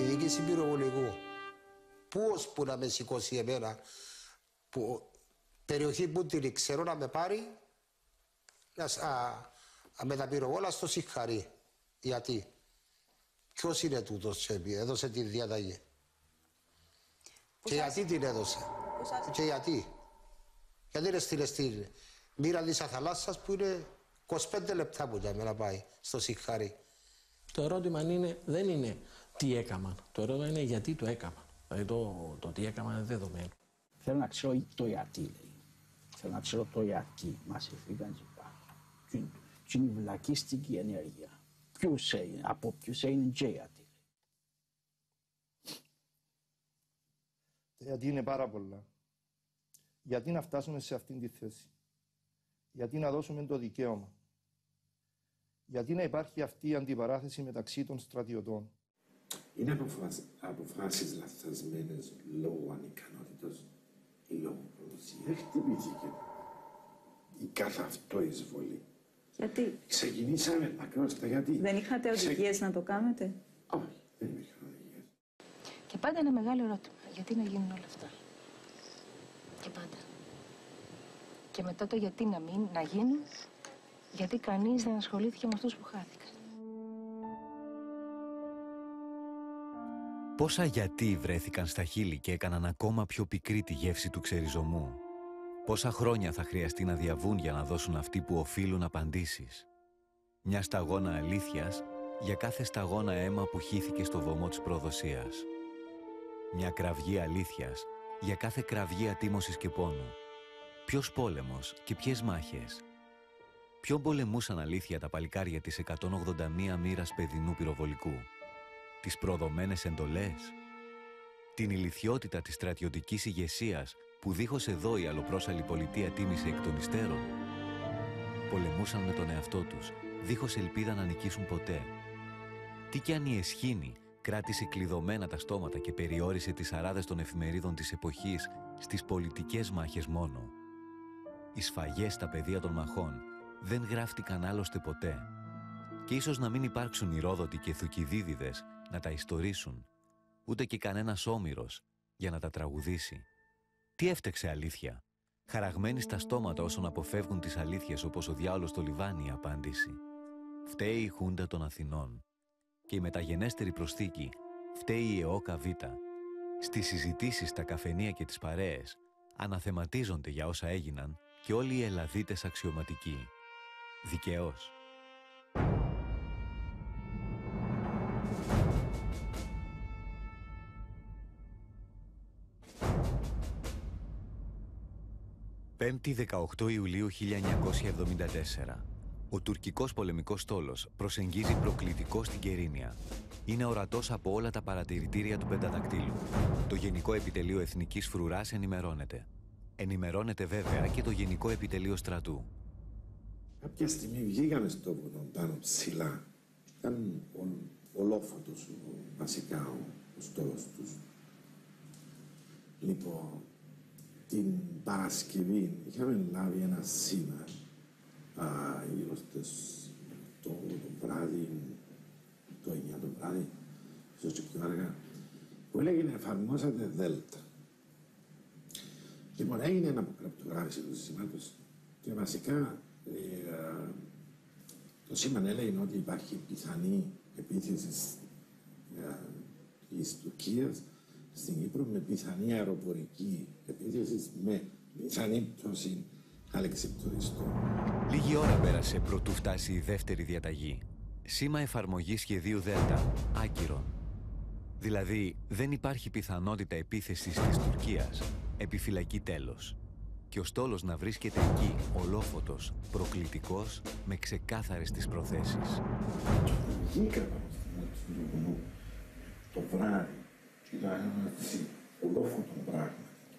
διοίκηση πυροβολικού, πού ώσπου να με σηκώσει εμένα, που περιοχή που την ξέρω να με πάρει, με τα πυροβόλα στο συγχαρεί. Γιατί? Ποιος είναι τούτος και έδωσε τη διαταγή? Και γιατί την έδωσε? Και γιατί? Γιατί είναι στην μοίρα της αθαλάσσας που είναι 25 λεπτά που για μένα πάει στο συγχαρεί. Το ερώτημα δεν είναι τι έκαναν. Το ερώτημα είναι γιατί το έκαναν. Δηλαδή το τι έκαναν είναι δεδομένο. Θέλω να ξέρω το γιατί, λέει. Θέλω να ξέρω το γιατί μας έφυγαν και πάνω. Τι είναι η βλακιστική ενέργεια. Από ποιους έγινε και γιατί. Γιατί είναι πάρα πολλά. Γιατί να φτάσουμε σε αυτήν τη θέση. Γιατί να δώσουμε το δικαίωμα. Γιατί να υπάρχει αυτή η αντιπαράθεση μεταξύ των στρατιωτών. Είναι αποφάσεις λαθασμένες λόγω ανικανότητας ή λόγω προδοσίας. Χτυπήθηκε η κάθε αυτό εισβολή. Γιατί? Ξεκινήσαμε ακριβώς τα γιατί. Δεν είχατε οδηγίες να το κάνετε? Όχι, δεν υπήρχαν οδηγίες. Και πάντα ένα μεγάλο ερώτημα. Γιατί να γίνουν όλα αυτά? Και πάντα. Και μετά το γιατί να γίνουν, γιατί κανείς δεν ασχολήθηκε με αυτούς που χάθηκαν. Πόσα γιατί βρέθηκαν στα χείλη και έκαναν ακόμα πιο πικρή τη γεύση του ξεριζωμού. Πόσα χρόνια θα χρειαστεί να διαβούν για να δώσουν αυτοί που οφείλουν απαντήσεις. Μια σταγόνα αλήθειας για κάθε σταγόνα αίμα που χύθηκε στο βωμό της προδοσίας. Μια κραυγή αλήθειας για κάθε κραυγή ατίμωσης και πόνου. Ποιος πόλεμος και ποιες μάχες. Ποιον πολεμούσαν αλήθεια τα παλικάρια της 181 μοίρας παιδινού πυροβολικού. Τις προδομένες εντολές. Την ηλιθιότητα της στρατιωτικής ηγεσίας που δίχως εδώ η αλλοπρόσαλη πολιτεία τίμησε εκ των υστέρων. Πολεμούσαν με τον εαυτό τους, δίχως ελπίδα να νικήσουν ποτέ. Τι κι αν η Εσχήνη κράτησε κλειδωμένα τα στόματα και περιόρισε τις αράδες των εφημερίδων της εποχής στις πολιτικές μάχες μόνο. Οι σφαγές στα πεδία των μαχών δεν γράφτηκαν άλλωστε ποτέ. Και ίσως να μην υπάρξουν Ηρόδοτοι και Θουκυδίδιδες να τα ιστορίσουν, ούτε και κανένας Όμηρος για να τα τραγουδήσει. Τι έφτεξε αλήθεια? Χαραγμένοι στα στόματα όσων αποφεύγουν τις αλήθειες όπως ο διάολος στο λιβάνι η απάντηση. Φταίει η Χούντα των Αθηνών. Και η μεταγενέστερη προσθήκη φταίει η ΕΟΚΑ Β. Στις συζητήσεις, στα καφενεία και τις παρέες αναθεματίζονται για όσα έγιναν και όλοι οι Ελλαδίτες αξιωματικοί. Δικαίως. Πέμπτη 18 Ιουλίου 1974. Ο τουρκικός πολεμικός στόλος προσεγγίζει προκλητικό στην Κερίνια. Είναι ορατός από όλα τα παρατηρητήρια του Πενταδακτύλου. Το Γενικό Επιτελείο Εθνικής Φρουράς ενημερώνεται. Ενημερώνεται βέβαια και το Γενικό Επιτελείο Στρατού. Κάποια στιγμή βγήκαμε στο βουνό πάνω ψηλά. Ήταν ολόφωτος βασικά ο στόλος τους. Λοιπόν, την Παρασκευή είχαμε λάβει ένα σήμα γύρω στις 8 το βράδυ, το 9 το βράδυ, ίσως και πιο αργά, που έλεγε να εφαρμόσατε Δέλτα. Λοιπόν, έγινε ένα αποκρυπτογράφηση του σήματος και βασικά το σήμα έλεγε ότι υπάρχει πιθανή επίθεση της Τουρκίας στην Κύπρο με πιθανή αεροπορική επίθεση, με πιθανή πτώση αλεξιπτωριστών. Λίγη ώρα πέρασε προτού φτάσει η δεύτερη διαταγή. Σήμα εφαρμογής σχεδίου Δέλτα, άκυρον. Δηλαδή, δεν υπάρχει πιθανότητα επίθεσης της Τουρκίας, επιφυλακή τέλος. Και ο στόλος να βρίσκεται εκεί, ολόφωτος, προκλητικός, με ξεκάθαρες τις προθέσεις. Βγήκαμε στο βουνό το βράδυ και ήταν ένα ολόφωτο πράγμα.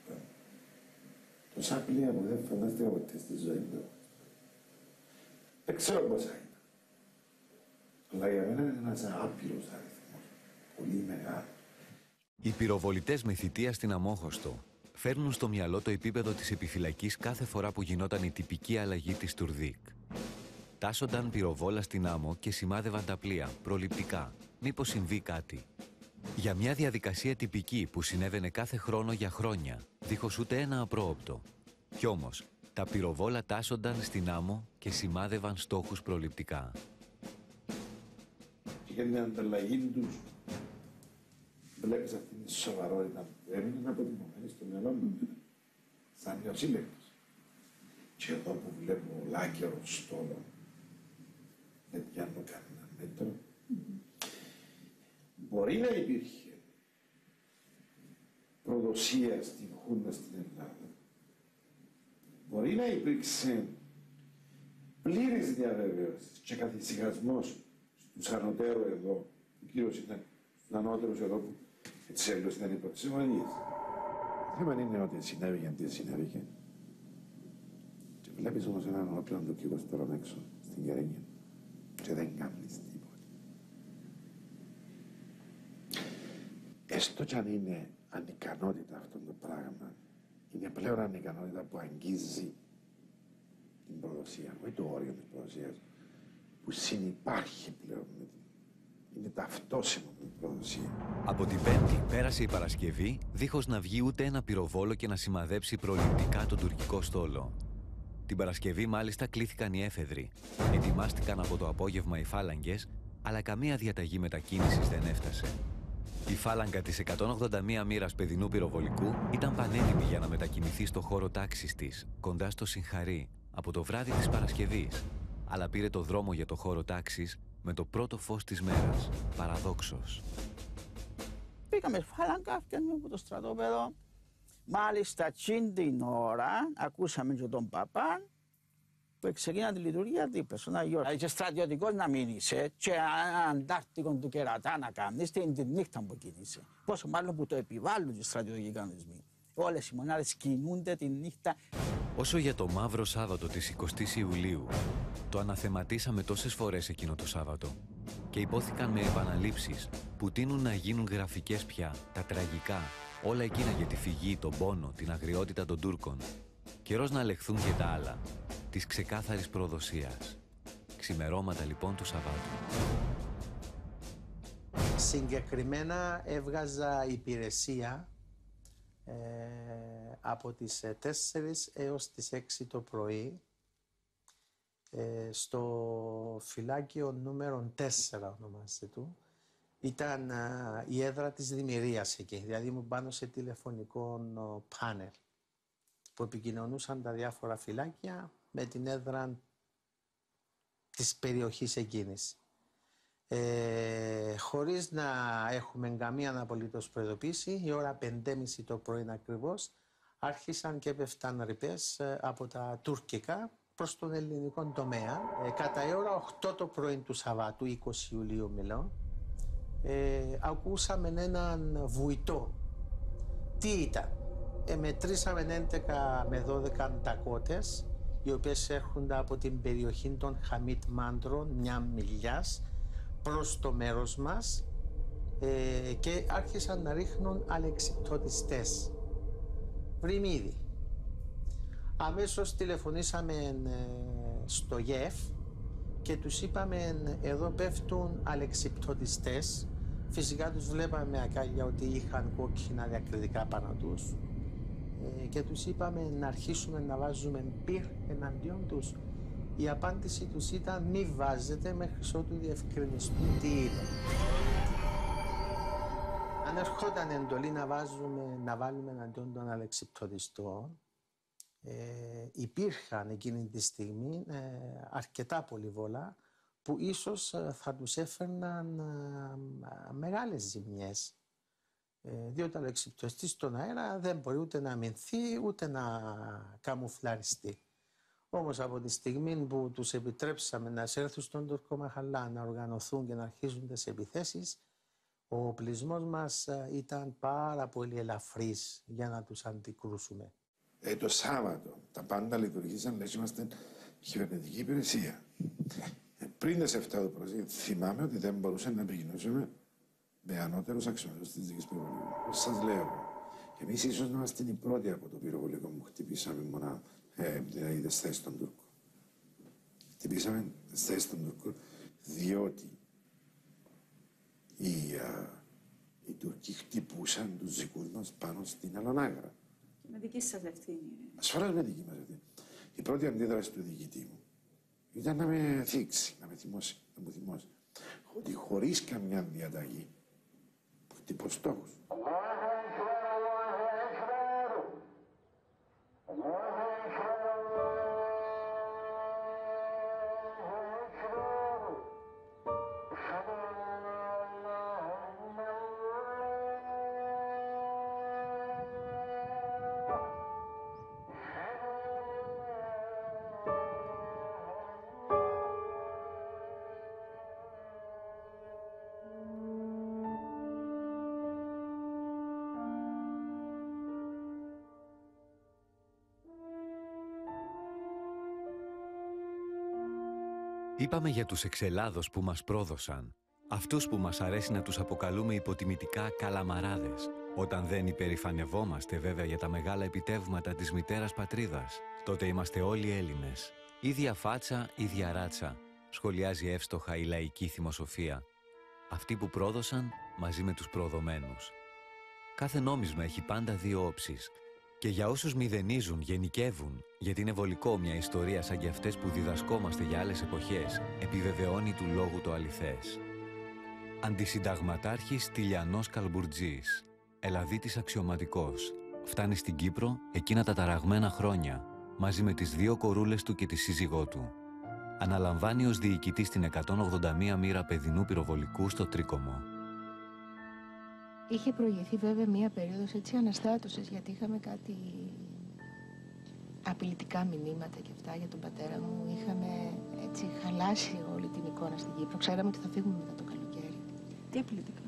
Τόσα πλοία που δεν φαντάστηκα ποτέ στη ζωή μου. Δεν ξέρω πόσα είναι. Αλλά για μένα είναι ένας άπειρος αριθμός. Πολύ μεγάλο. Οι πυροβολητές με θητεία στην Αμόχωστο φέρνουν στο μυαλό το επίπεδο της επιφυλακής κάθε φορά που γινόταν η τυπική αλλαγή της Τουρδίκ. Τάσσονταν πυροβόλα στην άμμο και σημάδευαν τα πλοία, προληπτικά, μήπως συμβεί κάτι. Για μια διαδικασία τυπική που συνέβαινε κάθε χρόνο για χρόνια, δίχως ούτε ένα απρόοπτο. Κι όμως, τα πυροβόλα τάσσονταν στην άμμο και σημάδευαν στόχους προληπτικά. Για την ανταλλαγή τους, βλέπεις αυτή τη σοβαρότητα που έμεινε αποτυπωμένη στο μυαλό μου, σαν νεοσύλλεκτος. Και εδώ που βλέπω λάκερο στόλο, δεν πιάνω κανένα μέτρο. Μπορεί να υπήρχε προδοσία στην Χούντα στην Ελλάδα. Μπορεί να υπήρξε πλήρης διαβεβαίωση και καθησυχασμός στους ανωτέρου εδώ. Ο κύριος ήταν στους ανώτερους εδώ που έτσι έλεγχος ήταν οι πρώτες συμφωνίες. Το θέμα είναι ότι συνέβηκε τι συνέβηκε. Και βλέπεις όμως έναν όπλο το κύριο τώρα έξω στην Κερένια και δεν κάνεις τίποτα. Έστω κι αν είναι ανικανότητα αυτό το πράγμα, είναι πλέον ανικανότητα που αγγίζει την προδοσία, όχι το όριο της προδοσίας, που συνυπάρχει πλέον με την. Είναι ταυτόσιμο με την προδοσία. Από την Πέμπτη πέρασε η Παρασκευή, δίχως να βγει ούτε ένα πυροβόλο και να σημαδέψει προληπτικά τον τουρκικό στόλο. Την Παρασκευή μάλιστα κλήθηκαν οι έφεδροι. Ετοιμάστηκαν από το απόγευμα οι φάλαγγες, αλλά καμία διαταγή μετακίνησης δεν έφτασε. Η φάλαγγα της 181 μοίρας παιδινού πυροβολικού ήταν πανέτοιμη για να μετακινηθεί στο χώρο τάξης της, κοντά στο Συγχαρή, από το βράδυ της Παρασκευής, αλλά πήρε το δρόμο για το χώρο τάξης με το πρώτο φως της μέρας, παραδόξως. Πήγαμε φάλαγγα, φτιάχνουμε από το στρατόπεδο. Μάλιστα, εκείνη την ώρα ακούσαμε και τον παπά που ξεκίνησε τη λειτουργία δίπλα στον Αγιώργο. Και στρατιωτικός να μην είσαι και αντάρτικο του κερατά να κάνεις την νύχτα που κινείσαι. Πόσο μάλλον που το επιβάλλουν οι στρατιωτικοί κανονισμοί. Όλες οι μονάδες κινούνται τη νύχτα. Όσο για το μαύρο Σάββατο της 20ης Ιουλίου, το αναθεματίσαμε τόσες φορές εκείνο το Σάββατο και υπόθηκαν με επαναλήψεις που τείνουν να γίνουν γραφικές πια, τα τραγικά, όλα εκείνα για τη φυγή, τον πόνο, την αγριότητα των Τούρκων. Καιρός να λεχθούν και τα άλλα, της ξεκάθαρης προδοσίας. Ξημερώματα λοιπόν του Σαββάτου. Συγκεκριμένα έβγαζα υπηρεσία από τις 4 έως τις 6 το πρωί στο φυλάκιο νούμερο 4 ονομάζεται του. Ήταν η έδρα της δημιουργίας εκεί, δηλαδή ήμουν πάνω σε τηλεφωνικό πάνελ που επικοινωνούσαν τα διάφορα φυλάκια με την έδρα της περιοχής εκείνης. Χωρίς να έχουμε καμία απολύτως προειδοποίηση, η ώρα 5:30 το πρωί ακριβώς άρχισαν και πέφταν ρηπές από τα τουρκικά προς τον ελληνικό τομέα. Κατά η ώρα 8 το πρωί του Σαββάτου, 20 Ιουλίου μιλώ, ακούσαμε έναν βουητό. Τι ήταν? Μετρήσαμε 11 με 12 αντακότες, οι οποίες έρχονται από την περιοχή των Χαμίτ Μάντρων, μια μιλιάς, προς το μέρος μας και άρχισαν να ρίχνουν αλεξιπτωτιστές. Βρυμίδι. Αμέσως τηλεφωνήσαμε στο ΓΕΦ και τους είπαμε εδώ πέφτουν αλεξιπτωτιστές. Φυσικά τους βλέπαμε ακάλια ότι είχαν κόκκινα διακριτικά πάνω τους και τους είπαμε να αρχίσουμε να βάζουμε πυρ εναντίον τους. Η απάντηση τους ήταν μη βάζετε μέχρι ότου διευκρινιστούν τι είναι. Αν ερχόταν εντολή να βάλουμε εναντίον των αλεξιπτωτιστών, υπήρχαν εκείνη τη στιγμή αρκετά πολυβόλα που ίσως θα τους έφερναν μεγάλες ζημιές. Διότι ο αλεξιπτωτιστής στον αέρα δεν μπορεί ούτε να αμυνθεί ούτε να καμουφλαριστεί. Όμως από τη στιγμή που τους επιτρέψαμε να εισέλθουν στον Τουρκομαχαλά, να οργανωθούν και να αρχίζουν τις επιθέσεις, ο οπλισμός μας ήταν πάρα πολύ ελαφρύς για να τους αντικρούσουμε. Το Σάββατο τα πάντα λειτουργήσαν, λες είμαστε κυβερνητική υπηρεσία. Πριν τις 7 το πρωί, θυμάμαι ότι δεν μπορούσαμε να επικοινωνήσουμε με ανώτερους αξιωματικούς της δικής πυροβολικού. Όπως σας λέω, εμείς ίσως να είμαστε οι πρώτοι από το πυροβολικό που χτυπήσαμε μονάδα, δηλαδή τις θέσεις των Τούρκων. Χτυπήσαμε τις θέσεις των Τούρκων, διότι οι Τούρκοι χτυπούσαν τους δικούς μας πάνω στην Αλανάγρα. Και με δική σας ευθύνη. Ασφαλώς με δική μας ευθύνη. Η πρώτη αντίδραση του διοικητή μου ήταν να με θίξει, να με θυμώσει, να μου θυμώσει ότι χωρίς καμιά διαταγή χτυπώ στόχους. Είπαμε για τους εξελάδος που μας πρόδωσαν. Αυτούς που μας αρέσει να τους αποκαλούμε υποτιμητικά καλαμαράδες. Όταν δεν υπερηφανευόμαστε βέβαια για τα μεγάλα επιτεύγματα της μητέρας πατρίδας, τότε είμαστε όλοι Έλληνες. Ίδια φάτσα, ίδια ράτσα, σχολιάζει εύστοχα η λαϊκή θυμοσοφία. Αυτοί που πρόδωσαν μαζί με τους προδομένους. Κάθε νόμισμα έχει πάντα δύο όψεις. Και για όσους μηδενίζουν, γενικεύουν, γιατί είναι βολικό μια ιστορία σαν και αυτές που διδασκόμαστε για άλλες εποχές, επιβεβαιώνει του λόγου το αληθές. Αντισυνταγματάρχης Τηλιανός Καλμπουρτζής, Ελλαδίτης αξιωματικός, φτάνει στην Κύπρο εκείνα τα ταραγμένα χρόνια, μαζί με τις δύο κορούλες του και τη σύζυγό του. Αναλαμβάνει ως διοικητής την 181 μοίρα παιδινού πυροβολικού στο Τρίκομο. Είχε προηγηθεί βέβαια μία περίοδος έτσι αναστάτωσης, γιατί είχαμε κάτι απειλητικά μηνύματα και αυτά για τον πατέρα μου. Είχαμε έτσι χαλάσει όλη την εικόνα στην Κύπρο. Ξέραμε ότι θα φύγουμε μετά το καλοκαίρι. Τι απειλητικά?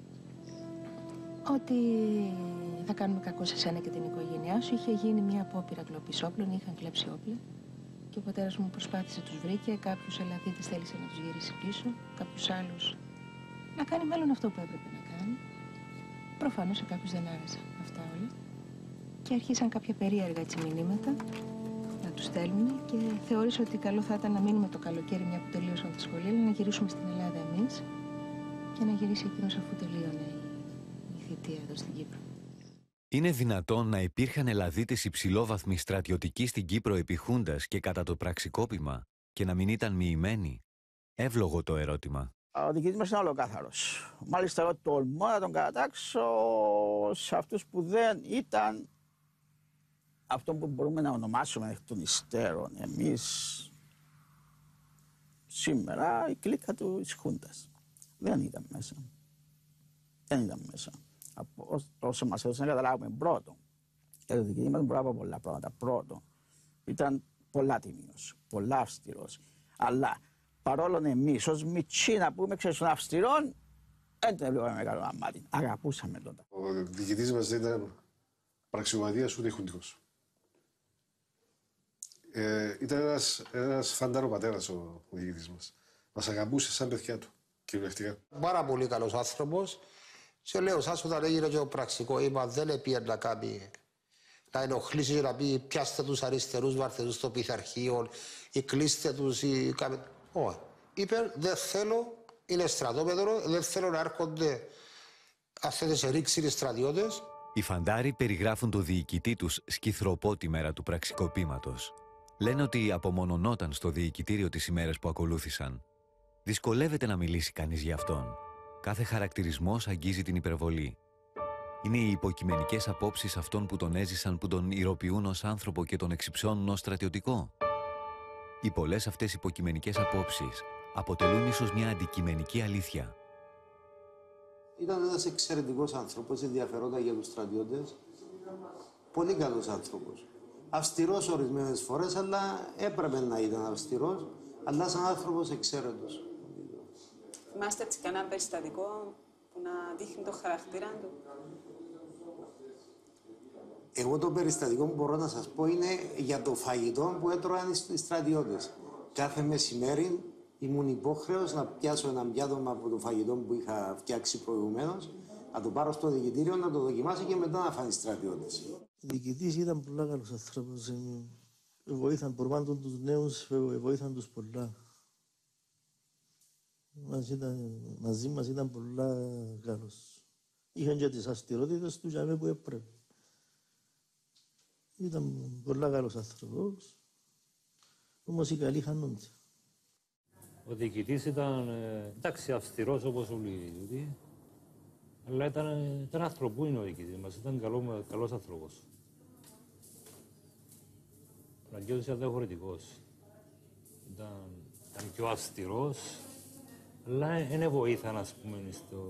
Ότι θα κάνουμε κακό σε σένα και την οικογένειά σου. Είχε γίνει μία απόπειρα κλοπής όπλων, είχαν κλέψει όπλα. Και ο πατέρας μου προσπάθησε, τους βρήκε. Κάποιους Ελλαδίτες θέλησε να τους γυρίσει πίσω. Κάποιους άλλους να κάνει μάλλον αυτό που έπρεπε να κάνει. Προφανώς σε κάποιους δεν άρεσαν αυτά όλα. Και αρχίσαν κάποια περίεργα έτσι μηνύματα να τους στέλνουν και θεώρησα ότι καλό θα ήταν να μείνουμε το καλοκαίρι, μια που τελείωσαν τα σχολεία, να γυρίσουμε στην Ελλάδα εμείς και να γυρίσει εκείνος αφού τελείωνε η θητεία εδώ στην Κύπρο. Είναι δυνατόν να υπήρχαν Ελλαδίτες υψηλόβαθμοι στρατιωτικοί στην Κύπρο επί Χούντας και κατά το πραξικόπημα και να μην ήταν μοιημένοι? Εύλογο το ερώτημα. Ο διοικητής μας είναι ολοκάθαρος. Μάλιστα, εγώ τολμώ να τον κατατάξω σε αυτούς που δεν ήταν αυτό που μπορούμε να ονομάσουμε εκ των υστέρων εμείς σήμερα η κλίκα της Χούντας. Δεν ήταν μέσα. Δεν ήταν μέσα. Από όσο μας έδωσε να καταλάβουμε, πρώτο, ο διοικητής μας μπορεί να πω πολλά πράγματα. Πρώτο, ήταν πολλά τιμίος, πολλά αυστηρός. Αλλά παρόλο εμείς ως μητσί να πούμε ξέρεις των αυστηρών, δεν τον βλέπαμε μεγάλο αμάτι. Αγαπούσαμε τότε. Ο διοικητής μας δεν ήταν πραξιωματίας ούτε χουντικός. Ήταν ένας φαντάρο πατέρας ο διοικητής μας. Μας αγαπούσε σαν παιδιά του, κυριολεκτικά. Πάρα πολύ καλός άνθρωπος. Και λέω, σας όταν έγινε και το πραξικό, είπα δεν έπιε να κάνει, να ενοχλήσει και να πει πιάστε τους αριστερούς, βάρτε τους στο πειθαρχείο ή κλείστε τους ή κάμε... Όχι. Είπε, δεν θέλω, είναι στρατόπεδρο, δεν θέλω να έρχονται αυτές σε ρήξη οι στρατιώτες. Οι φαντάροι περιγράφουν το διοικητή τους σκυθροπό τη μέρα του πραξικοπήματος. Λένε ότι απομονωνόταν στο διοικητήριο τις ημέρες που ακολούθησαν. Δυσκολεύεται να μιλήσει κανείς για αυτόν. Κάθε χαρακτηρισμός αγγίζει την υπερβολή. Είναι οι υποκειμενικές απόψεις αυτών που τον έζησαν που τον ηρωποιούν ως άνθρωπο και τον εξυψώνουν ως στρατιωτικό. Οι πολλές αυτές υποκειμενικές απόψεις αποτελούν ίσως μια αντικειμενική αλήθεια. Ήταν ένας εξαιρετικός άνθρωπος, ενδιαφερόταν για τους στρατιώτες. Πολύ καλός άνθρωπος. Αυστηρός ορισμένες φορές, αλλά έπρεπε να ήταν αυστηρός, αλλά σαν άνθρωπος εξαίρετος. Θυμάστε έτσι κανένα περιστατικό που να δείχνει το χαρακτήρα του? Εγώ το περιστατικό που μπορώ να σας πω είναι για το φαγητό που έτρωγαν οι στρατιώτες. Κάθε μεσημέρι ήμουν υπόχρεος να πιάσω ένα πιάτο από το φαγητό που είχα φτιάξει προηγουμένως, να το πάρω στο διοικητήριο, να το δοκιμάσω και μετά να φάνε οι στρατιώτες. Ο διοικητής ήταν πολλά καλός άνθρωπος. Βοήθαν προβάντων τους νέους, βοήθαν τους πολλά. Μαζί μας ήταν πολλά καλός. Είχαν και τις αστηρότητες του για μένα που έπρεπε. Ήταν πολλά καλός άνθρωπος, όμως οι καλοί χάνονται. Ο διοικητής ήταν, εντάξει, αυστηρός όπως όλοι οι διοικητοί, αλλά ήταν άνθρωπο. Πού είναι ο διοικητής μας, ήταν καλός άνθρωπος. Ο Αγγέλος ήταν διαφορετικός. Ήταν πιο αυστηρός, αλλά δεν βοήθαν, ας πούμε,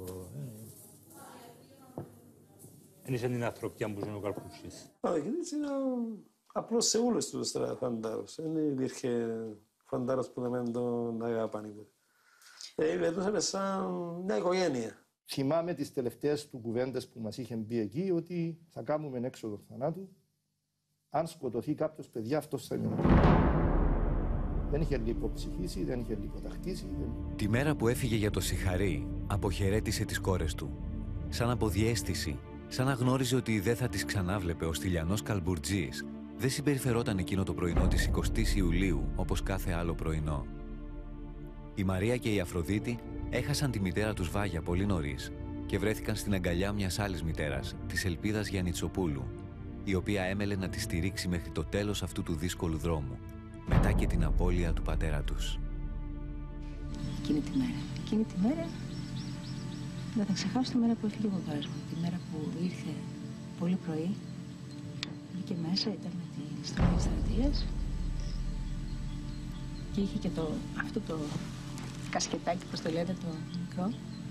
δεν είχε την ανθρωπιά που είναι ο Καρπούτσης. Ο διοικητής ήταν απλώς σε όλους τους φαντάρους. Δεν υπήρχε φαντάρος που δεν τον αγαπάνε. Vedούσαμε σαν μια οικογένεια. Θυμάμαι τις τελευταίες του κουβέντες που μας είχε πει εκεί ότι θα κάνουμε έξοδο θανάτου. Αν σκοτωθεί κάποιος, παιδιά, αυτός θα είναι. Δεν είχε λιποψυχήσει, δεν είχε λιποταχτήσει. Τη μέρα που έφυγε για το Σιχαρί, αποχαιρέτησε τις κόρες του. Σαν αποδιαίσθηση, σαν να γνώριζε ότι δεν θα τις ξανάβλεπε, ο Στυλιανός Καλμπουρτζής δεν συμπεριφερόταν εκείνο το πρωινό της 20ης Ιουλίου όπως κάθε άλλο πρωινό. Η Μαρία και η Αφροδίτη έχασαν τη μητέρα τους Βάγια πολύ νωρίς και βρέθηκαν στην αγκαλιά μιας άλλης μητέρας, της Ελπίδας Γιαννιτσοπούλου, η οποία έμελε να τη στηρίξει μέχρι το τέλος αυτού του δύσκολου δρόμου, μετά και την απώλεια του πατέρα τους. Εκείνη τη μέρα δεν θα ξεχάσω τη μέρα που έφυγε ο παπάς μου. Τη μέρα που ήρθε πολύ πρωί, μπήκε μέσα, ήταν με τη στολή εκστρατείας και είχε και αυτό το κασκετάκι, πώς το λέτε, το μικρό.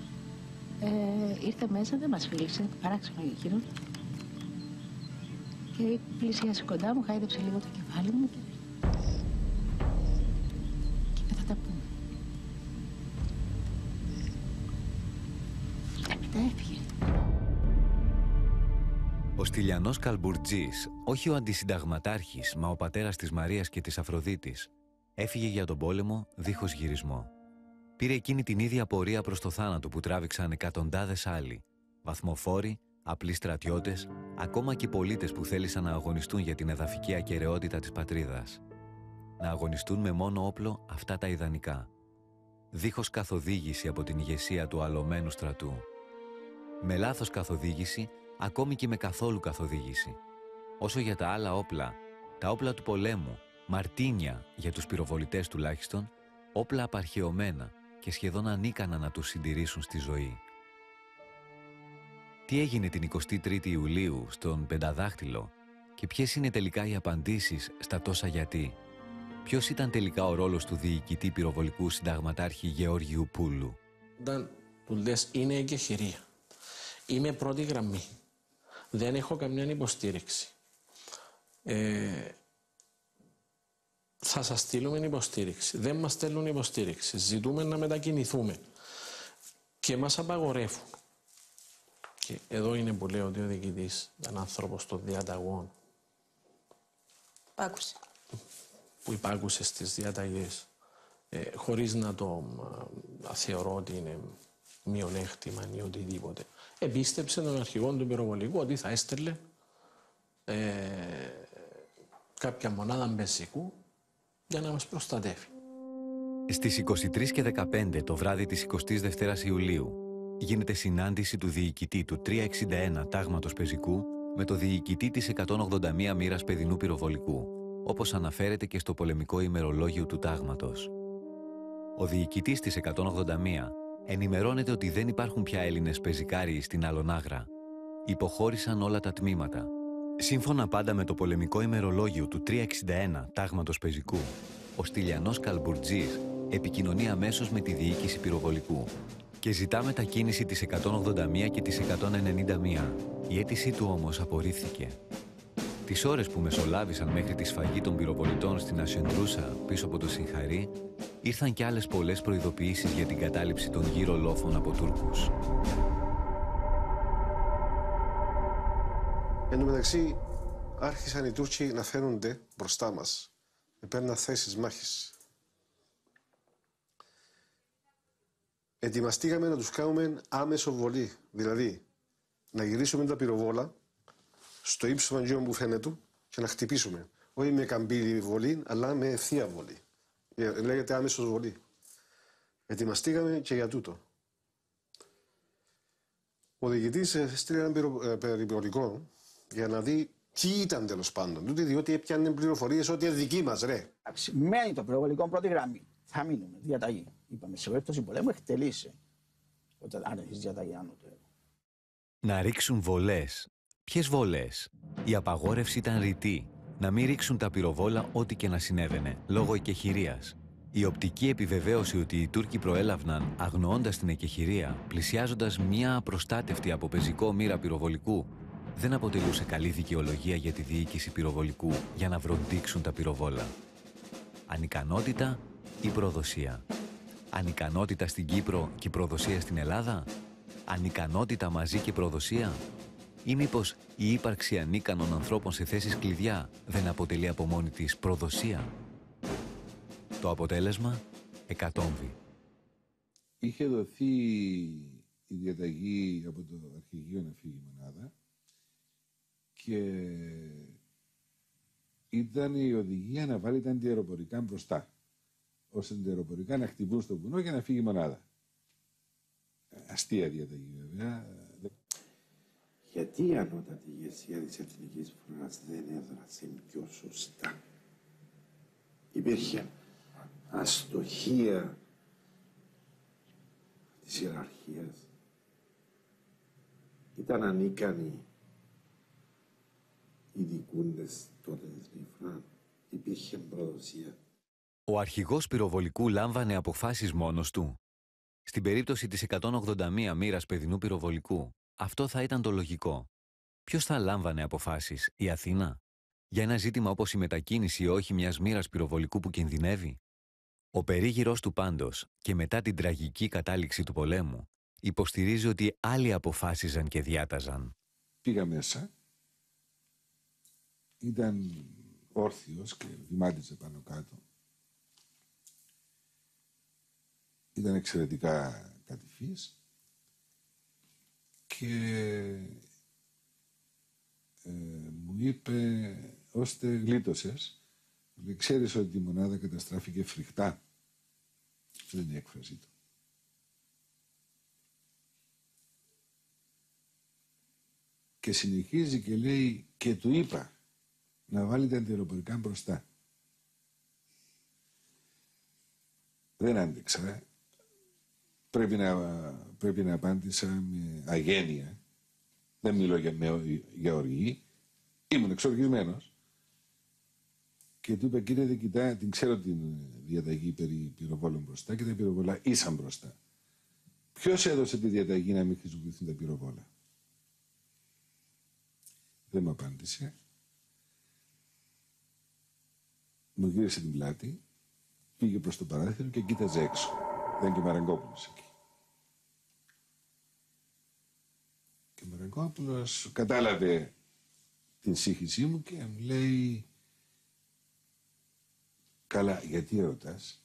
Ήρθε μέσα, δεν μας φίλησε, παράξενο για εκείνον. Και πλησίασε κοντά μου, χάιδεψε λίγο το κεφάλι μου και είπε θα τα πούμε. Έπειτα έφυγε. Ο Στυλιανός Καλμπουρτζής, όχι ο αντισυνταγματάρχης, μα ο πατέρας της Μαρίας και της Αφροδίτης, έφυγε για τον πόλεμο δίχως γυρισμό. Πήρε εκείνη την ίδια πορεία προς το θάνατο που τράβηξαν εκατοντάδες άλλοι, βαθμοφόροι, απλοί στρατιώτες, ακόμα και πολίτες που θέλησαν να αγωνιστούν για την εδαφική ακεραιότητα της πατρίδας. Να αγωνιστούν με μόνο όπλο αυτά τα ιδανικά. Δίχως καθοδήγηση από την ηγεσία του αλωμένου στρατού. Με λάθος καθοδήγηση, ακόμη και με καθόλου καθοδήγηση. Όσο για τα άλλα όπλα, τα όπλα του πολέμου, μαρτίνια για τους πυροβολητές τουλάχιστον, όπλα απαρχαιωμένα και σχεδόν ανίκανα να τους συντηρήσουν στη ζωή. Τι έγινε την 23η Ιουλίου στον Πενταδάχτυλο και ποιες είναι τελικά οι απαντήσεις στα τόσα γιατί. Ποιος ήταν τελικά ο ρόλος του διοικητή πυροβολικού συνταγματάρχη Γεώργιου Πούλου. Όταν του λες είναι εγκεχηρία, είμαι πρώτη γραμμή, δεν έχω καμιά υποστήριξη. Θα σας στείλουμε υποστήριξη. Δεν μας στέλνουν υποστήριξη. Ζητούμε να μετακινηθούμε. Και μας απαγορεύουν. Και εδώ είναι που λέω ότι ο διοικητής ήταν άνθρωπος των διαταγών. Άκουσε. Που υπάκουσε στις διαταγές. Χωρίς να το θεωρώ ότι είναι μειονέκτημα ή οτιδήποτε. Επίστεψε τον αρχηγό του πυροβολικού ότι θα έστελνε κάποια μονάδα μπεζικού για να μας προστατεύει. Στις 23 και 15 το βράδυ της 22ης Ιουλίου γίνεται συνάντηση του διοικητή του 361 τάγματος πεζικού με το διοικητή της 181 μοίρας παιδινού πυροβολικού, όπως αναφέρεται και στο πολεμικό ημερολόγιο του τάγματος. Ο διοικητής της 181 ενημερώνεται ότι δεν υπάρχουν πια Έλληνες πεζικάριοι στην Αλονάγρα. Υποχώρησαν όλα τα τμήματα. Σύμφωνα πάντα με το πολεμικό ημερολόγιο του 361 τάγματος πεζικού, ο Στυλιανός Καλμπουρτζής επικοινωνεί αμέσως με τη διοίκηση πυροβολικού και ζητά μετακίνηση της 181 και της 191. Η αίτησή του όμως απορρίφθηκε. Τις ώρες που μεσολάβησαν μέχρι τη σφαγή των πυροβολητών στην Ασεντρούσα πίσω από το Σιχαρί, ήρθαν κι άλλες πολλές προειδοποιήσεις για την κατάληψη των γύρω λόφων από Τούρκους. Εν τω μεταξύ, άρχισαν οι Τούρκοι να φαίνονται μπροστά μας. Παίρναν θέσεις μάχης. Ετοιμαστήκαμε να τους κάνουμε άμεσο βολή. Δηλαδή, να γυρίσουμε τα πυροβόλα στο ύψος μαντζίων που φαίνεται και να χτυπήσουμε. Όχι με καμπύλη βολή, αλλά με ευθεία βολή. Λέγεται άμεσος βολή. Ετοιμαστήκαμε και για τούτο. Ο διοικητής έστειλε ένα περιπολικό για να δει τι ήταν τέλος πάντων. Τούτη διότι έπιανε πληροφορίες ότι είναι δική μας, ρε. Μένει το πυροβολικό πρώτη γραμμή. Θα μείνουμε. Διαταγή. Είπαμε σε περίπτωση πολέμου εκτελείσαι. Όταν αν έχεις διαταγή άνω του έργου. Να ρίξουν βολές. Ποιες βολές? Η απαγόρευση ήταν ρητή. Να μην ρίξουν τα πυροβόλα ό,τι και να συνέβαινε, λόγω εκεχηρίας. Η οπτική επιβεβαίωση ότι οι Τούρκοι προέλαβναν αγνοώντας την εκεχηρία, πλησιάζοντας μια απροστάτευτη από πεζικό μοίρα πυροβολικού, δεν αποτελούσε καλή δικαιολογία για τη διοίκηση πυροβολικού για να βροντίξουν τα πυροβόλα. Ανικανότητα ή προδοσία? Ανικανότητα στην Κύπρο και προδοσία στην Ελλάδα? Ανικανότητα μαζί και προδοσία? Ή μήπως η ύπαρξη ανίκανων ανθρώπων σε θέσεις κλειδιά δεν αποτελεί από μόνη της προδοσία? Το αποτέλεσμα, εκατόμβη. Είχε δοθεί η διαταγή από το αρχηγείο να φύγει η μονάδα και ήταν η οδηγία να βάλει τα αντιαεροπορικά μπροστά, ώστε τα αντιαεροπορικά να χτυπούν στο βουνό για να φύγει η μονάδα. Αστεία διαταγή βέβαια. Γιατί η ανώτατη ηγεσία της Εθνικής Φρουράς δεν έδρασε πιο σωστά? Υπήρχε αστοχία της ιεραρχίας. Ήταν ανίκανοι οι δικούντες τότε της Νιφράν. Υπήρχε προδοσία. Ο αρχηγός πυροβολικού λάμβανε αποφάσεις μόνος του. Στην περίπτωση της 181 μοίρας παιδινού πυροβολικού, αυτό θα ήταν το λογικό. Ποιος θα λάμβανε αποφάσεις, η Αθήνα? Για ένα ζήτημα όπως η μετακίνηση ή όχι μιας μοίρας πυροβολικού που κινδυνεύει? Ο περίγυρος του πάντως και μετά την τραγική κατάληξη του πολέμου υποστηρίζει ότι άλλοι αποφάσιζαν και διάταζαν. Πήγα μέσα, ήταν όρθιος και βημάτιζε πάνω κάτω. Ήταν εξαιρετικά κατηφής και μου είπε, ώστε γλίτωσες, ξέρεις ότι η μονάδα καταστράφηκε φρικτά. Αυτή είναι η έκφρασή του. Και συνεχίζει και λέει, και του είπα να βάλει τα αντιαεροπορικά μπροστά. Δεν άντεξα. Πρέπει να απάντησα με αγένεια. Δεν μιλώ για οργή. Ήμουν εξοργισμένος. Και του είπα, κύριε Δικητά, την ξέρω την διαταγή περί πυροβόλων μπροστά και τα πυροβόλα ήσαν μπροστά. Ποιος έδωσε τη διαταγή να μην χρησιμοποιηθούν τα πυροβόλα? Δεν μου απάντησε. Μου γύρισε την πλάτη, πήγε προς το παράθυρο και κοίταζε έξω. Δεν και Μαραγκόπουλος εκεί. Και ο Μαραγκόπουλος κατάλαβε την σύγχυσή μου και μου λέει, καλά, γιατί ρωτάς?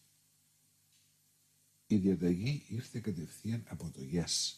Η διαταγή ήρθε κατευθείαν από το yes.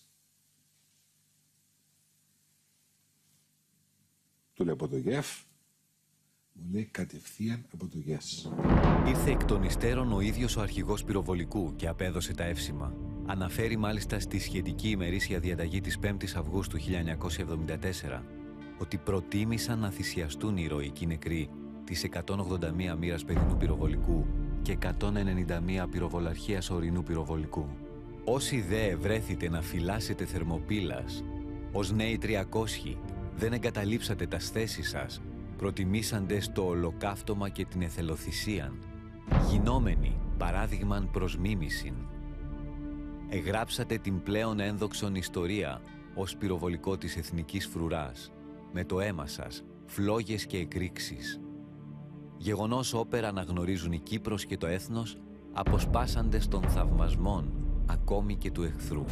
Του λέω από το γεφ, μου λέει κατευθείαν από το yes. Ήρθε εκ των υστέρων ο ίδιος ο αρχηγός πυροβολικού και απέδωσε τα εύσημα. Αναφέρει μάλιστα στη σχετική ημερήσια διαταγή της 5ης Αυγούστου 1974 ότι προτίμησαν να θυσιαστούν οι ηρωικοί νεκροί της 181 μοίρας παιδινού πυροβολικού και 191 πυροβολαρχίας ορεινού πυροβολικού. Όσοι δε ευρέθητε να φυλάσετε θερμοπύλας, ως νέοι 300 δεν εγκαταλείψατε τας θέσεις σας, προτιμήσαντες το ολοκαύτωμα και την εθελοθυσίαν, γινόμενοι παράδειγμαν προς μίμησιν. Εγγράψατε την πλέον ένδοξον ιστορία ως πυροβολικό της εθνικής φρουράς, με το αίμα σας, φλόγες και εκρήξεις. Γεγονός όπερα αναγνωρίζουν η Κύπρος και το έθνος, αποσπάσαντες των θαυμασμών, ακόμη και του εχθρού.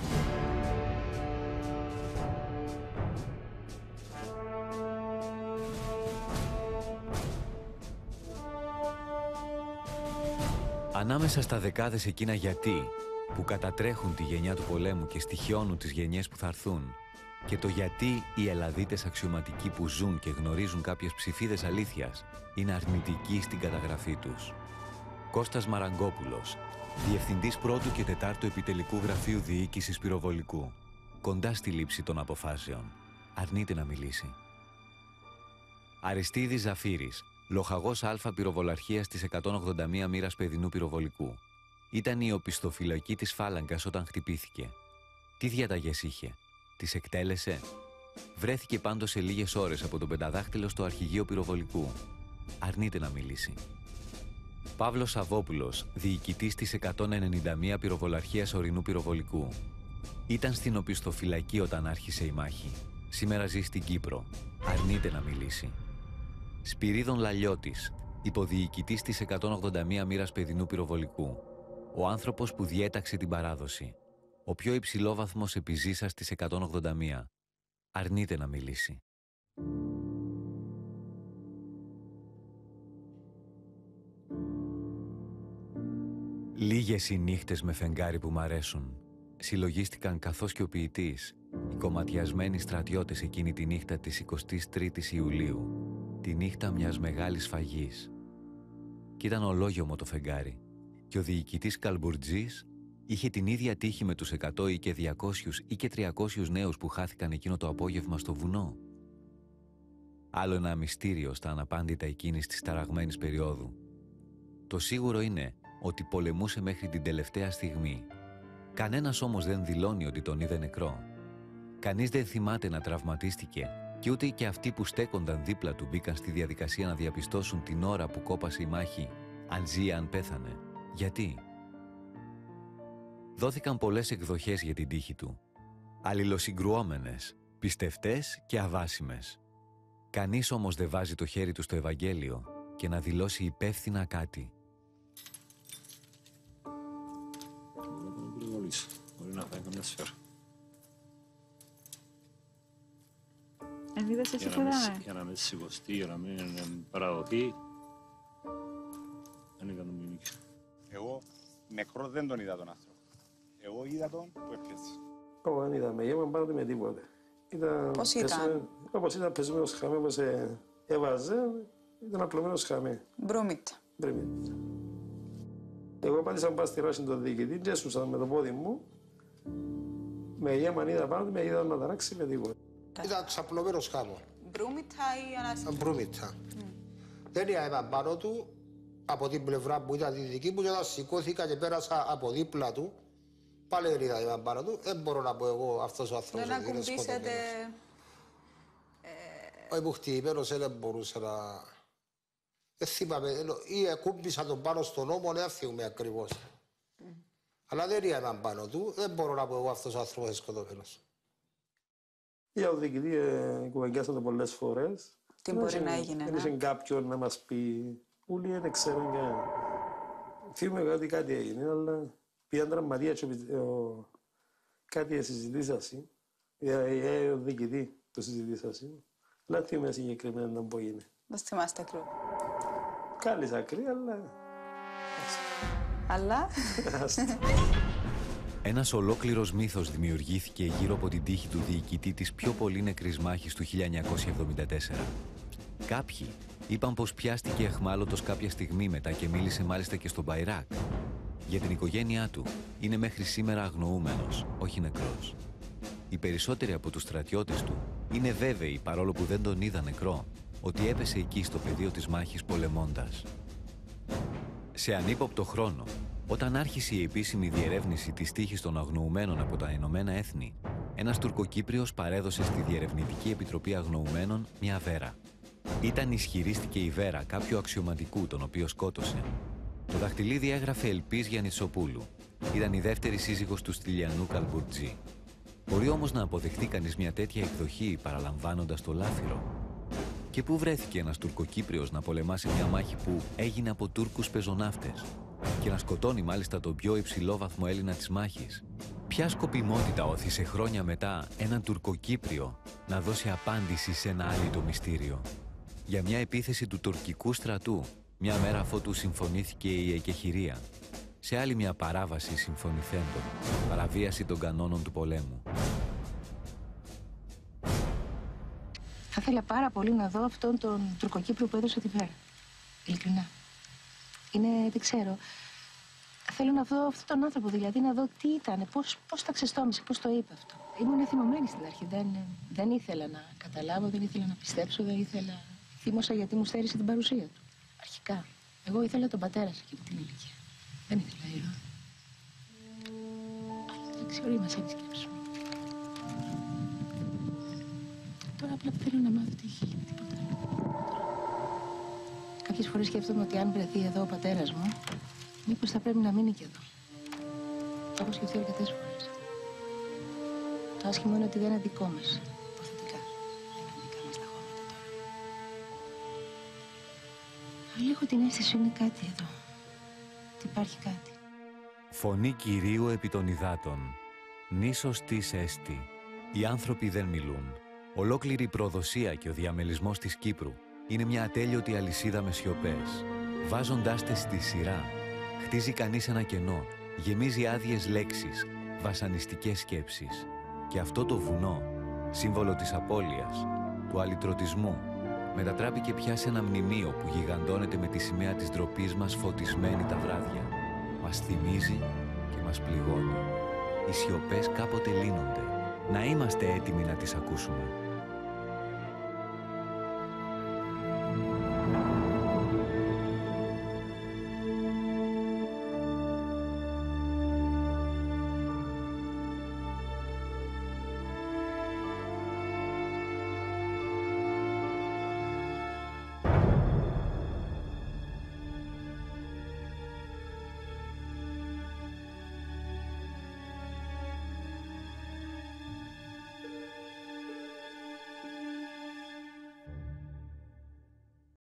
Ανάμεσα στα δεκάδες εκείνα γιατί που κατατρέχουν τη γενιά του πολέμου και στοιχιώνουν τις γενιές που θα έρθουν και το γιατί οι Ελλαδίτες αξιωματικοί που ζουν και γνωρίζουν κάποιες ψηφίδες αλήθειας είναι αρνητικοί στην καταγραφή τους. Κώστας Μαραγκόπουλος, Διευθυντής 1ου και 4ου Επιτελικού Γραφείου Διοίκησης Πυροβολικού. κοντά στη λήψη των αποφάσεων. Αρνείται να μιλήσει. Αριστίδης Ζαφύρης, λοχαγός Α πυροβολαρχίας της 181 μοίρας παιδινού πυροβολικού. Ήταν η οπισθοφυλακή της φάλαγγας όταν χτυπήθηκε. Τι διαταγές είχε? Τις εκτέλεσε? Βρέθηκε πάντως σε λίγες ώρες από τον πενταδάχτυλο στο αρχηγείο πυροβολικού. Αρνείται να μιλήσει. Παύλος Σαββόπουλος, διοικητής της 191 πυροβολαρχίας ορεινού πυροβολικού. Ήταν στην οπισθοφυλακή όταν άρχισε η μάχη. Σήμερα ζει στην Κύπρο. Αρνείται να μιλήσει. Σπυρίδων Λαλιώτης, υποδιοικητής της 181 μοίρας παιδινού πυροβολικού. Ο άνθρωπος που διέταξε την παράδοση. Ο πιο υψηλόβαθμος επιζήσας της 181. Αρνείται να μιλήσει. Λίγες οι νύχτες με φεγγάρι που μ' αρέσουν. Συλλογίστηκαν καθώς και ο ποιητής, οι κομματιασμένοι στρατιώτες εκείνη τη νύχτα της 23ης Ιουλίου, τη νύχτα μιας μεγάλης φαγής. Κι ήταν ολόγιομο το φεγγάρι, και ο διοικητής Καλμπουρτζής είχε την ίδια τύχη με τους 100 ή και 200 ή και 300 νέους που χάθηκαν εκείνο το απόγευμα στο βουνό. Άλλο ένα μυστήριο στα αναπάντητα εκείνης της ταραγμένης περίοδου. Το σίγουρο είναι ότι πολεμούσε μέχρι την τελευταία στιγμή. Κανένας όμως δεν δηλώνει ότι τον είδε νεκρό. Κανείς δεν θυμάται να τραυματίστηκε και ούτε και αυτοί που στέκονταν δίπλα του μπήκαν στη διαδικασία να διαπιστώσουν την ώρα που κόπασε η μάχη, αν ζει ή αν πέθανε. Γιατί? Δόθηκαν πολλές εκδοχές για την τύχη του. Αλληλοσυγκρουόμενες, πιστευτές και αβάσιμες. Κανείς όμως δεν βάζει το χέρι του στο Ευαγγέλιο και να δηλώσει υπεύθυνα κάτι. Μπορεί να φάει καμιά σφαίρα. Είδες εσύ που είδαμε. Για να μην σηκωστεί, για να μην παραδοθεί. Δεν ήταν νομιμική. Εγώ νεκρό δεν τον είδα τον άνθρωπο. Εγώ είδα τον που έπιασε. Εγώ δεν είδα με γέμα πάνω του με τίποτε. Πώς ήταν? Όπως ήταν πεσμένος χαμέ, όπως έβαζε, ήταν απλωμένος χαμέ. Μπρούμητα. Εγώ πάτησα μπα στη ράση τον διοικητή και έσουσα με το πόδι μου. Με γέμα είδα πάνω του, με είδα να ταράξει με τίποτα. Ήταν ξαπλωμένος χάμο. Μπρούμητα ή ανάσταση? Μπρούμητα. Δεν είδα πάνω του, από την πλευρά που ήταν τη δική μου, και όταν σηκώθηκα και πέρασα από δίπλα του, πάλι δεν είδα πάνω του. Δεν μπορώ να πω εγώ αυτός ο άνθρωπος. Δεν ακουμπήσετε... Όχι που χτυπημένος δεν μπορούσε να... Δεν θυμάμαι, ή ακούμπησα τον πάνω στον ώμο, δεν θυμάμαι ακριβώς. Αλλά δεν είδα πάνω του, δεν μπορώ να πω εγώ αυτός ο άνθρωπος σκοτωμένος. Για τον διοικητή κουβεντιάσαμε πολλές φορές. Τι μπορεί να έγινε, δεν είχε κάποιον να μας πει. Ούλοι δεν ξέρουν κανένα. Θυμούμαι ότι κάτι έγινε, αλλά πήγαν τραυματία και κάτι συζητήσασαι. Ο διοικητή το συζητήσασαι. Αλλά θυμούμαι συγκεκριμένα να πω έγινε. Δεν θυμάστε ακριβώς. Κάλυσα ακρή, αλλά... Αλλά... Ένας ολόκληρος μύθος δημιουργήθηκε γύρω από την τύχη του διοικητή της πιο πολύ νεκρής μάχης του 1974. Κάποιοι είπαν πως πιάστηκε αιχμάλωτος κάποια στιγμή μετά και μίλησε μάλιστα και στον Μπαϊράκ. Για την οικογένειά του είναι μέχρι σήμερα αγνοούμενος, όχι νεκρός. Οι περισσότεροι από τους στρατιώτες του είναι βέβαιοι, παρόλο που δεν τον είδαν νεκρό, ότι έπεσε εκεί στο πεδίο της μάχης πολεμώντας. Σε ανύποπτο χρόνο, όταν άρχισε η επίσημη διερεύνηση της τύχης των αγνοουμένων από τα Ηνωμένα Έθνη, ένας Τουρκοκύπριος παρέδωσε στη Διερευνητική Επιτροπή Αγνοουμένων μια βέρα. Ήταν, ισχυρίστηκε η βέρα κάποιου αξιωματικού, τον οποίο σκότωσε. Το δαχτυλίδι έγραφε Ελπής Γιαννητσοπούλου. Ήταν η δεύτερη σύζυγος του Στυλιανού Καλμπουρτζή. Μπορεί όμως να αποδεχτεί κανείς μια τέτοια εκδοχή παραλαμβάνοντας το λάφυρο? Και πού βρέθηκε ένας Τουρκοκύπριος να πολεμά σε μια μάχη που έγινε από Τούρκους πεζοναύτες και να σκοτώνει μάλιστα τον πιο υψηλόβαθμο Έλληνα της μάχης? Ποια σκοπιμότητα όθησε χρόνια μετά έναν Τουρκοκύπριο να δώσει απάντηση σε ένα άλυτο μυστήριο? Για μια επίθεση του τουρκικού στρατού, μια μέρα αφότου συμφωνήθηκε η εκεχηρία. Σε άλλη μια παράβαση συμφωνηθέντων, παραβίαση των κανόνων του πολέμου. Θα ήθελα πάρα πολύ να δω αυτόν τον Τουρκοκύπριο που έδωσε τη βέρα. Ειλικρινά. Είναι, δεν ξέρω. Θα Θέλω να δω αυτόν τον άνθρωπο, δηλαδή να δω τι ήταν, πώς τα ξεστόμησε, πώς το είπε αυτό. Ήμουν θυμωμένη στην αρχή, δεν ήθελα να καταλάβω, δεν ήθελα να πιστέψω, δεν ήθελα... Θύμωσα γιατί μου στέρισε την παρουσία του, αρχικά. Εγώ ήθελα τον πατέρα σε εκείνη την ηλικία. Δεν ήθελα είδα. Αλλά εντάξει, ορίμασαν οι σκέψεις μου. Τώρα απλά θέλω να μάθω τι είχε γίνει, τίποτα άλλο. Κάποιες φορές σκέφτομαι ότι αν βρεθεί εδώ ο πατέρας μου, μήπως θα πρέπει να μείνει και εδώ. Το έχω σκεφτεί αρκετές φορές. Το άσχημο είναι ότι δεν είναι δικό μας, υποθετικά. Δεν είναι δικά μας τα χώματα τώρα. Αλλά έχω την αίσθηση ότι είναι κάτι εδώ. Ότι υπάρχει κάτι. Φωνή Κυρίου επί των υδάτων. Νήσος της έστη. Οι άνθρωποι δεν μιλούν. Ολόκληρη η προδοσία και ο διαμελισμός της Κύπρου είναι μια ατέλειωτη αλυσίδα με σιωπές. Βάζοντάς τες στη σειρά, χτίζει κανείς ένα κενό, γεμίζει άδειες λέξεις, βασανιστικές σκέψεις. Και αυτό το βουνό, σύμβολο της απώλειας, του αλυτρωτισμού, μετατράπηκε πια σε ένα μνημείο που γιγαντώνεται με τη σημαία της ντροπής μας φωτισμένη τα βράδια. Μας θυμίζει και μας πληγώνει. Οι σιωπές κάποτε λύνονται. Να είμαστε έτοιμοι να τις ακούσουμε.